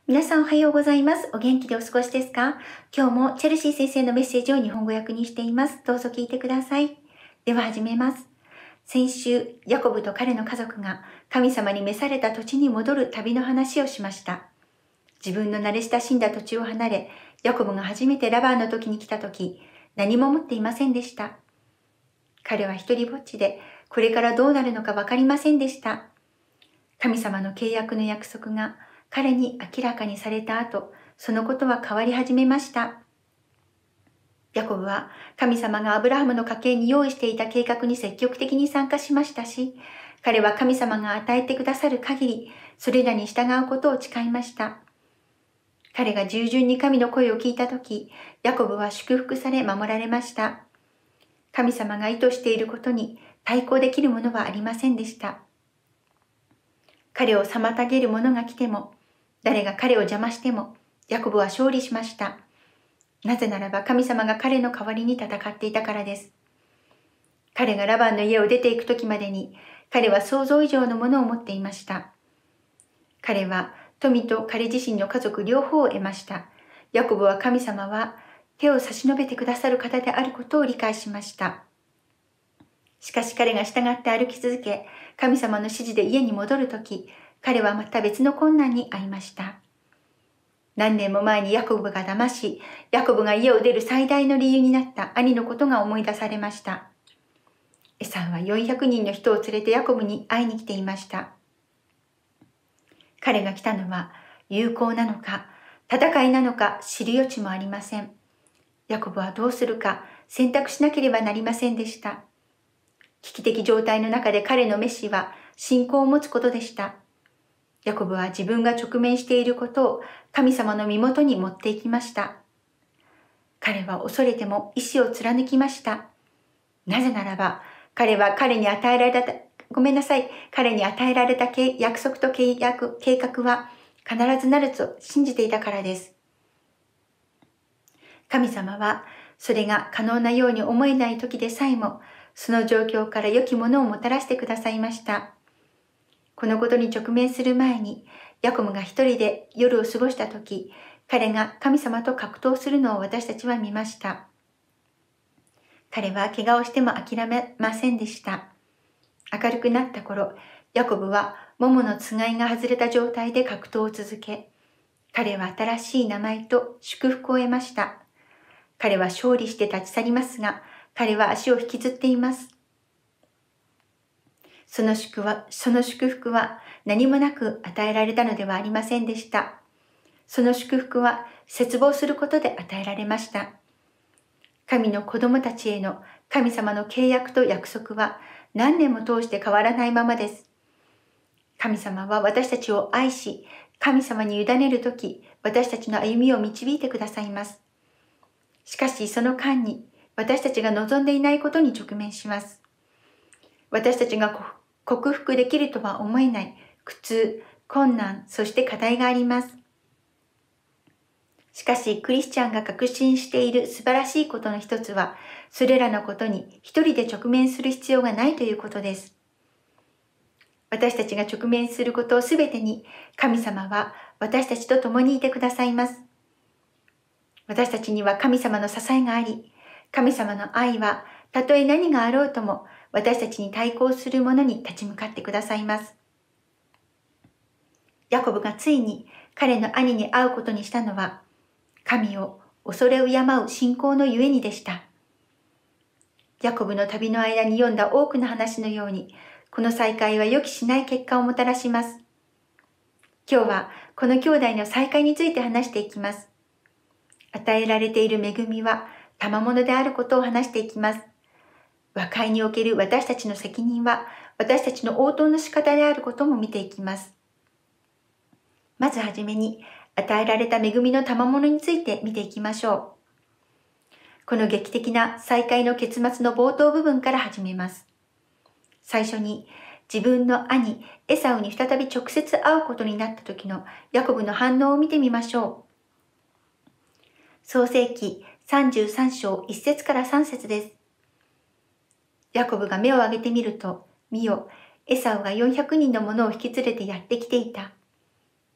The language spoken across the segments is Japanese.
皆さんおはようございます。お元気でお過ごしですか？今日もチェルシー先生のメッセージを日本語訳にしています。どうぞ聞いてください。では始めます。先週、ヤコブと彼の家族が神様に召された土地に戻る旅の話をしました。自分の慣れ親しんだ土地を離れ、ヤコブが初めてラバンの時に来た時、何も持っていませんでした。彼は一人ぼっちで、これからどうなるのかわかりませんでした。神様の契約の約束が彼に明らかにされた後、そのことは変わり始めました。ヤコブは神様がアブラハムの家系に用意していた計画に積極的に参加しましたし、彼は神様が与えてくださる限り、それらに従うことを誓いました。彼が従順に神の声を聞いたとき、ヤコブは祝福され守られました。神様が意図していることに対抗できるものはありませんでした。彼を妨げる者が来ても、誰が彼を邪魔しても、ヤコブは勝利しました。なぜならば神様が彼の代わりに戦っていたからです。彼がラバンの家を出ていくときまでに、彼は想像以上のものを持っていました。彼は富と彼自身の家族両方を得ました。ヤコブは神様は手を差し伸べてくださる方であることを理解しました。しかし彼が従って歩き続け、神様の指示で家に戻るとき、彼はまた別の困難に遭いました。何年も前にヤコブが騙し、ヤコブが家を出る最大の理由になった兄のことが思い出されました。エサウは400人の人を連れてヤコブに会いに来ていました。彼が来たのは友好なのか、戦いなのか知る余地もありません。ヤコブはどうするか選択しなければなりませんでした。危機的状態の中で彼の召しは信仰を持つことでした。ヤコブは自分が直面していることを神様の身元に持っていきました。彼は恐れても意志を貫きました。なぜならば、彼に与えられた約束と計画は必ずなると信じていたからです。神様はそれが可能なように思えない時でさえも、その状況から良きものをもたらしてくださいました。このことに直面する前に、ヤコブが一人で夜を過ごしたとき、彼が神様と格闘するのを私たちは見ました。彼は怪我をしても諦めませんでした。明るくなった頃、ヤコブはもものつがいが外れた状態で格闘を続け、彼は新しい名前と祝福を得ました。彼は勝利して立ち去りますが、彼は足を引きずっています。その祝福は何もなく与えられたのではありませんでした。その祝福は切望することで与えられました。神の子供たちへの神様の契約と約束は何年も通して変わらないままです。神様は私たちを愛し、神様に委ねるとき、私たちの歩みを導いてくださいます。しかしその間に私たちが望んでいないことに直面します。私たちが克服できるとは思えない苦痛、困難、そして課題があります。しかし、クリスチャンが確信している素晴らしいことの一つは、それらのことに一人で直面する必要がないということです。私たちが直面することすべてに、神様は私たちと共にいてくださいます。私たちには神様の支えがあり、神様の愛は、たとえ何があろうとも、私たちに対抗するものに立ち向かってくださいます。ヤコブがついに彼の兄に会うことにしたのは、神を恐れ敬う信仰のゆえにでした。ヤコブの旅の間に読んだ多くの話のように、この再会は予期しない結果をもたらします。今日はこの兄弟の再会について話していきます。与えられている恵みは賜物であることを話していきます。和解における私たちの責任は私たちの応答の仕方であることも見ていきます。まずはじめに与えられた恵みの賜物について見ていきましょう。この劇的な再会の結末の冒頭部分から始めます。最初に自分の兄エサウに再び直接会うことになった時のヤコブの反応を見てみましょう。創世記33章1節から3節です。ヤコブが目を上げてみると、見よ、エサウが400人の者を引き連れてやってきていた。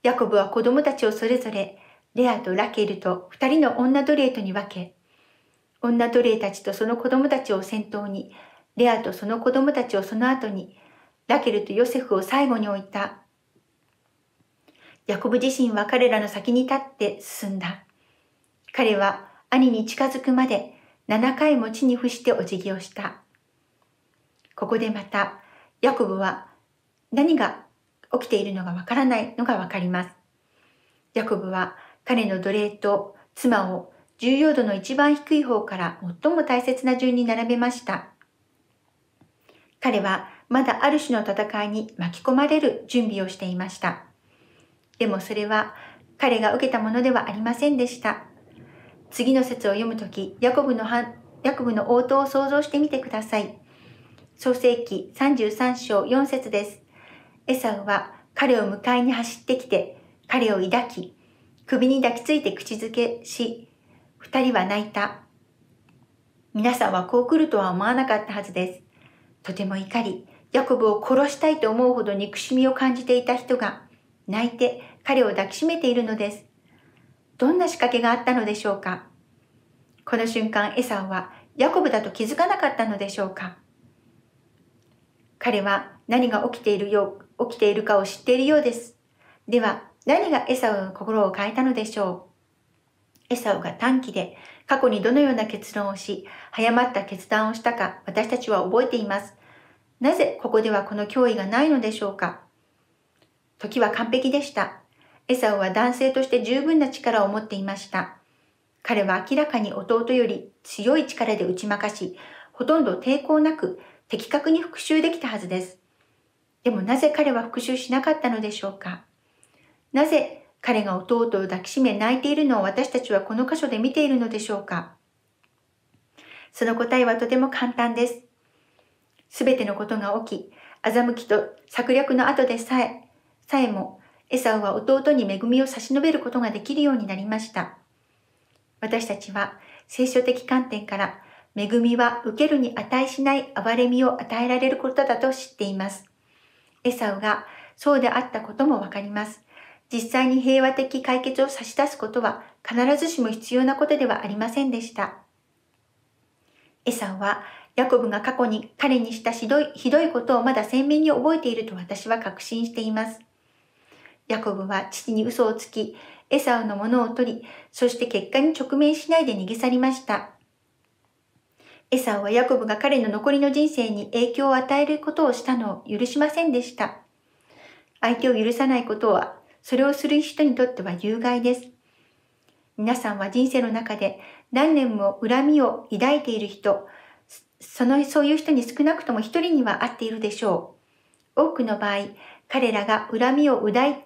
ヤコブは子供たちをそれぞれレアとラケルと2人の女奴隷とに分け、女奴隷たちとその子供たちを先頭に、レアとその子供たちをその後に、ラケルとヨセフを最後に置いた。ヤコブ自身は彼らの先に立って進んだ。彼は兄に近づくまで7回も地に伏してお辞儀をした。ここでまた、ヤコブは何が起きているのがわからないのがわかります。ヤコブは彼の奴隷と妻を重要度の一番低い方から最も大切な順に並べました。彼はまだある種の戦いに巻き込まれる準備をしていました。でもそれは彼が受けたものではありませんでした。次の節を読むとき、ヤコブの応答を想像してみてください。創世記33章4節です。エサウは彼を迎えに走ってきて、彼を抱き、首に抱きついて口づけし、二人は泣いた。皆さんはこう来るとは思わなかったはずです。とても怒り、ヤコブを殺したいと思うほど憎しみを感じていた人が、泣いて彼を抱きしめているのです。どんな仕掛けがあったのでしょうか。この瞬間、エサウはヤコブだと気づかなかったのでしょうか。彼は何が起きているかを知っているようです。では、何がエサウの心を変えたのでしょう。エサウが短期で過去にどのような結論をし、早まった決断をしたか私たちは覚えています。なぜここではこの脅威がないのでしょうか。時は完璧でした。エサウは男性として十分な力を持っていました。彼は明らかに弟より強い力で打ち負かし、ほとんど抵抗なく的確に復讐できたはずです。でもなぜ彼は復讐しなかったのでしょうか。なぜ彼が弟を抱きしめ泣いているのを私たちはこの箇所で見ているのでしょうか。その答えはとても簡単です。すべてのことが起き、欺きと策略の後でさえも、エサウは弟に恵みを差し伸べることができるようになりました。私たちは聖書的観点から、恵みは受けるに値しない憐れみを与えられることだと知っています。エサウがそうであったこともわかります。実際に平和的解決を差し出すことは必ずしも必要なことではありませんでした。エサウはヤコブが過去に彼にしたひどいことをまだ鮮明に覚えていると私は確信しています。ヤコブは父に嘘をつき、エサウのものを取り、そして結果に直面しないで逃げ去りました。エサウはヤコブが彼の残りの人生に影響を与えることをしたのを許しませんでした。相手を許さないことは、それをする人にとっては有害です。皆さんは人生の中で何年も恨みを抱いている人、そういう人に少なくとも一人には会っているでしょう。多くの場合、彼らが恨みを抱い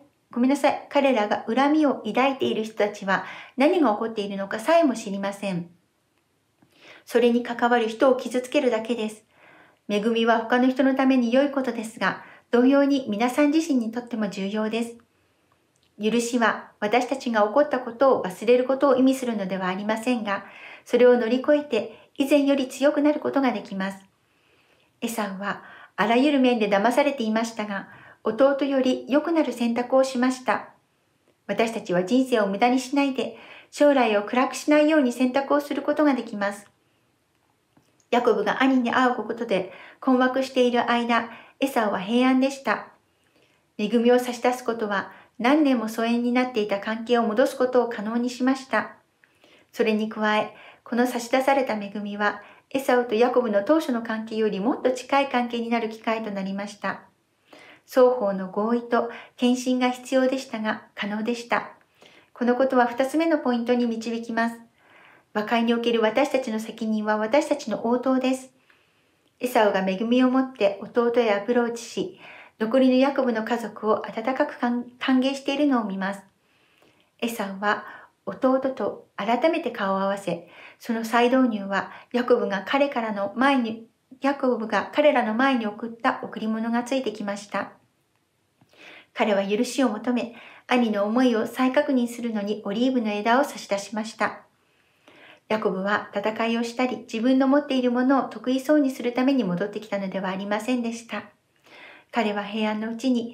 ている人たちは何が起こっているのかさえも知りません。それに関わる人を傷つけるだけです。恵みは他の人のために良いことですが、同様に皆さん自身にとっても重要です。許しは私たちが起こったことを忘れることを意味するのではありませんが、それを乗り越えて以前より強くなることができます。エサウはあらゆる面で騙されていましたが、弟より良くなる選択をしました。私たちは人生を無駄にしないで、将来を暗くしないように選択をすることができます。ヤコブが兄に会うことで困惑している間、エサウは平安でした。恵みを差し出すことは何年も疎遠になっていた関係を戻すことを可能にしました。それに加え、この差し出された恵みは、エサウとヤコブの当初の関係よりもっと近い関係になる機会となりました。双方の合意と献身が必要でしたが、可能でした。このことは2つ目のポイントに導きます。和解における私たちの責任は私たちの応答です。エサウが恵みを持って弟へアプローチし、残りのヤコブの家族を温かく歓迎しているのを見ます。エサウは弟と改めて顔を合わせ、その再導入はヤコブが彼らの前に送った贈り物がついてきました。彼は許しを求め、兄の思いを再確認するのにオリーブの枝を差し出しました。ヤコブは戦いをしたり、自分の持っているものを得意そうにするために戻ってきたのではありませんでした。彼は平安のうちに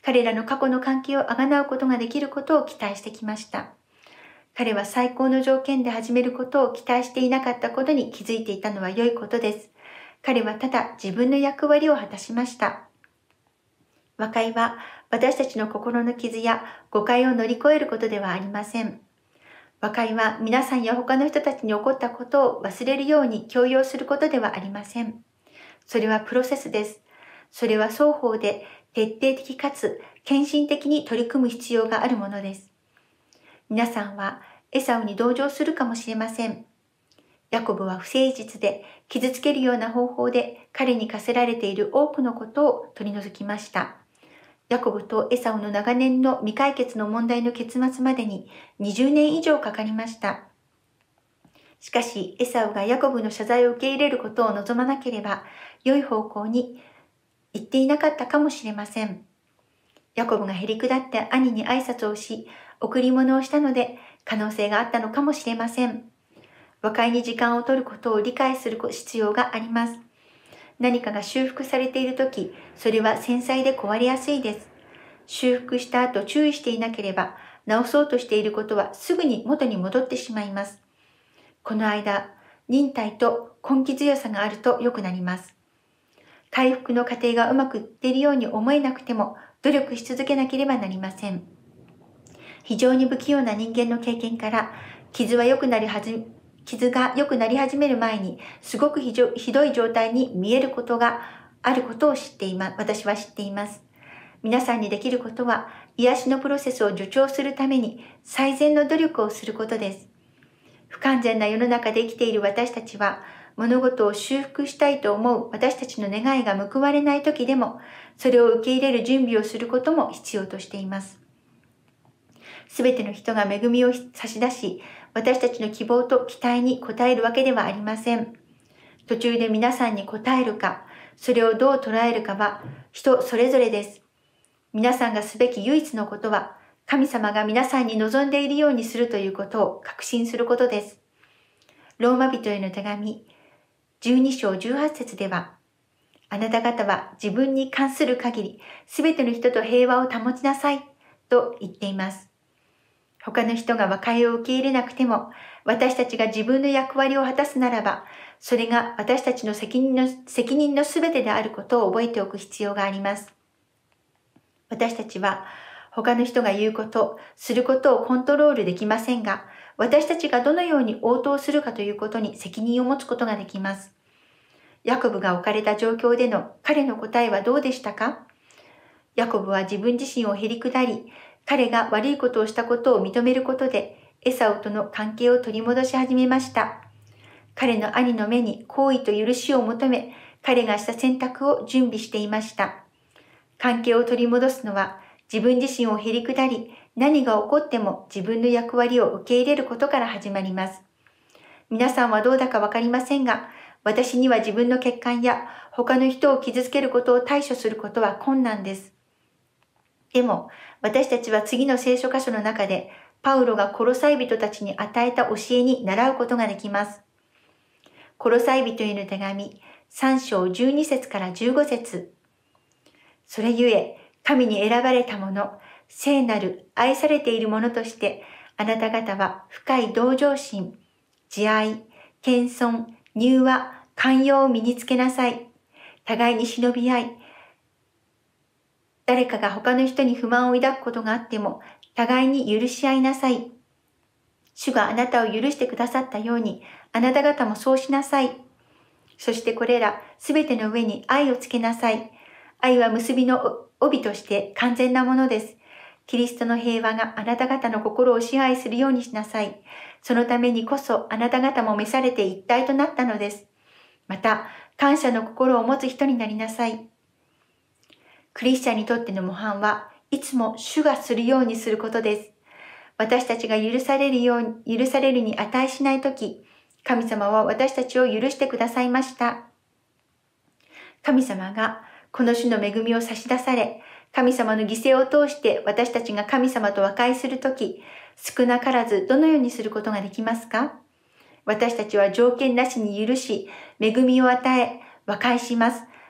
彼らの過去の関係をあがなうことができることを期待してきました。彼は最高の条件で始めることを期待していなかったことに気づいていたのは良いことです。彼はただ自分の役割を果たしました。和解は私たちの心の傷や誤解を乗り越えることではありません。和解は皆さんや他の人たちに起こったことを忘れるように強要することではありません。それはプロセスです。それは双方で徹底的かつ献身的に取り組む必要があるものです。皆さんはエサウに同情するかもしれません。ヤコブは不誠実で傷つけるような方法で彼に課せられている多くのことを取り除きました。ヤコブとエサウの長年の未解決の問題の結末までに20年以上かかりました。しかしエサウがヤコブの謝罪を受け入れることを望まなければ良い方向に行っていなかったかもしれません。ヤコブがへりくだって兄に挨拶をし、贈り物をしたので可能性があったのかもしれません。和解に時間を取ることを理解する必要があります。何かが修復されているとき、それは繊細で壊れやすいです。修復した後注意していなければ、直そうとしていることはすぐに元に戻ってしまいます。この間、忍耐と根気強さがあると良くなります。回復の過程がうまくいっているように思えなくても、努力し続けなければなりません。非常に不器用な人間の経験から、傷が良くなり始める前に、すごくひどい状態に見えることがあることを私は知っています。皆さんにできることは、癒しのプロセスを助長するために最善の努力をすることです。不完全な世の中で生きている私たちは、物事を修復したいと思う私たちの願いが報われない時でも、それを受け入れる準備をすることも必要としています。すべての人が恵みを差し出し、私たちの希望と期待に応えるわけではありません。途中で皆さんに応えるか、それをどう捉えるかは人それぞれです。皆さんがすべき唯一のことは、神様が皆さんに望んでいるようにするということを確信することです。ローマ人への手紙、12章18節では、あなた方は自分に関する限り、すべての人と平和を保ちなさい、と言っています。他の人が和解を受け入れなくても、私たちが自分の役割を果たすならば、それが私たちの責任のすべてであることを覚えておく必要があります。私たちは他の人が言うこと、することをコントロールできませんが、私たちがどのように応答するかということに責任を持つことができます。ヤコブが置かれた状況での彼の答えはどうでしたか？ヤコブは自分自身をへりくだり、彼が悪いことをしたことを認めることで、エサウとの関係を取り戻し始めました。彼の兄の目に好意と許しを求め、彼がした選択を準備していました。関係を取り戻すのは、自分自身をへりくだり、何が起こっても自分の役割を受け入れることから始まります。皆さんはどうだかわかりませんが、私には自分の欠陥や他の人を傷つけることを対処することは困難です。でも、私たちは次の聖書箇所の中で、パウロがコロサイ人たちに与えた教えに倣うことができます。コロサイ人への手紙、3章12節から15節。それゆえ、神に選ばれた者、聖なる愛されている者として、あなた方は深い同情心、慈愛、謙遜、柔和、寛容を身につけなさい。互いに忍び合い、誰かが他の人に不満を抱くことがあっても、互いに許し合いなさい。主があなたを許してくださったように、あなた方もそうしなさい。そしてこれらすべての上に愛をつけなさい。愛は結びの帯として完全なものです。キリストの平和があなた方の心を支配するようにしなさい。そのためにこそあなた方も召されて一体となったのです。また、感謝の心を持つ人になりなさい。クリスチャンにとっての模範はいつも主がするようにすることです。私たちが許されるに値しないとき、神様は私たちを許してくださいました。神様がこの種の恵みを差し出され、神様の犠牲を通して私たちが神様と和解するとき、少なからずどのようにすることができますか？私たちは条件なしに許し、恵みを与え、和解します。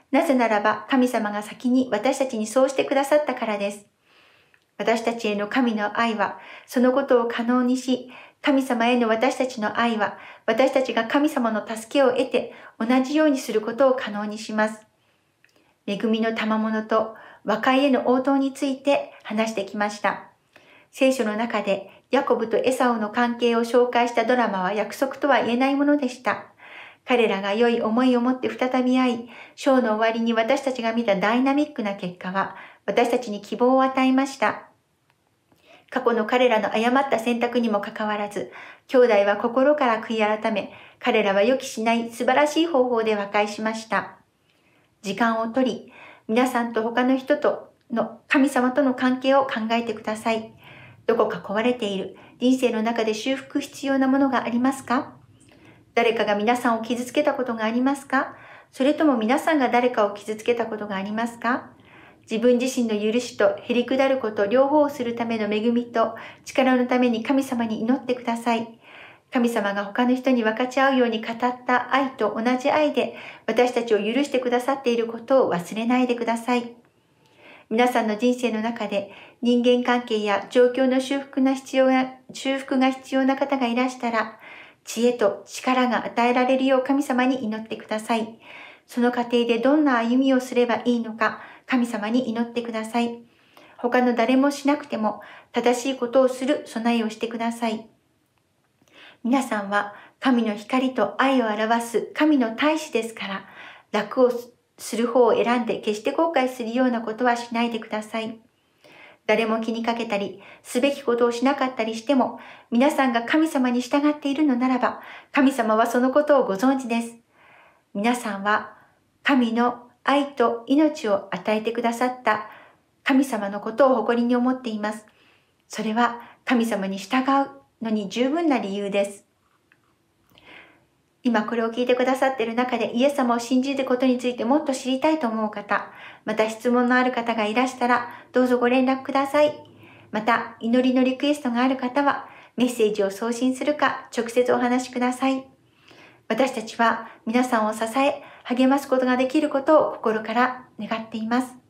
なぜならば神様が先に私たちにそうしてくださったからです。私たちへの神の愛はそのことを可能にし、神様への私たちの愛は私たちが神様の助けを得て同じようにすることを可能にします。恵みの賜物と和解への応答について話してきました。聖書の中でヤコブとエサウの関係を紹介したドラマは約束とは言えないものでした。彼らが良い思いを持って再び会い、ショーの終わりに私たちが見たダイナミックな結果は私たちに希望を与えました。過去の彼らの誤った選択にもかかわらず、兄弟は心から悔い改め、彼らは予期しない素晴らしい方法で和解しました。時間をとり、皆さんと他の人との神様との関係を考えてください。どこか壊れている人生の中で修復必要なものがありますか？誰かが皆さんを傷つけたことがありますか？それとも皆さんが誰かを傷つけたことがありますか？自分自身の許しとへり下ること両方をするための恵みと力のために神様に祈ってください。神様が他の人に分かち合うように語った愛と同じ愛で私たちを許してくださっていることを忘れないでください。皆さんの人生の中で人間関係や状況の修復が必要な方がいらしたら、知恵と力が与えられるよう神様に祈ってください。その過程でどんな歩みをすればいいのか神様に祈ってください。他の誰もしなくても正しいことをする備えをしてください。皆さんは神の光と愛を表す神の大使ですから、楽をする方を選んで決して後悔するようなことはしないでください。誰も気にかけたり、すべきことをしなかったりしても、皆さんが神様に従っているのならば、神様はそのことをご存知です。皆さんは神の愛と命を与えてくださった神様のことを誇りに思っています。それは神様に従うのに十分な理由です。今これを聞いてくださっている中でイエス様を信じることについてもっと知りたいと思う方、また質問のある方がいらしたらどうぞご連絡ください。また祈りのリクエストがある方はメッセージを送信するか直接お話しください。私たちは皆さんを支え、励ますことができることを心から願っています。